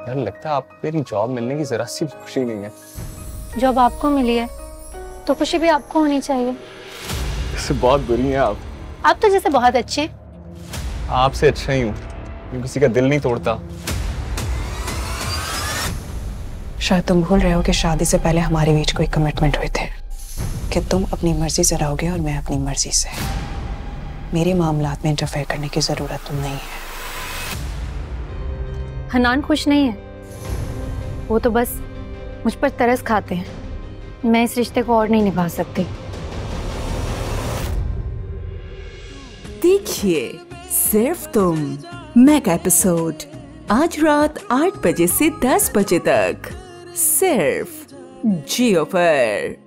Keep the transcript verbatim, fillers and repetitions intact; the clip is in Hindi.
यार लगता है आपको मेरी जॉब मिलने की जरा सी खुशी नहीं है। जॉब आपको मिली है तो खुशी भी आपको होनी चाहिए। इससे बहुत बुरी हैं आप। आप तो जैसे बहुत अच्छे। आपसे अच्छा ही हूँ, मैं किसी का दिल नहीं तोड़ता। शायद तुम भूल रहे हो कि शादी से पहले हमारे बीच कोई कमिटमेंट हुए थे कि तुम अपनी मर्जी से रहोगे और मैं अपनी मर्जी से। मेरे मामलात में इंटरफेयर करने की जरूरत तुम नहीं है। हनान खुश नहीं है, वो तो बस मुझ पर तरस खाते हैं। मैं इस रिश्ते को और नहीं निभा सकती। देखिए सिर्फ तुम मेगा एपिसोड आज रात आठ बजे से दस बजे तक सिर्फ जियो पर।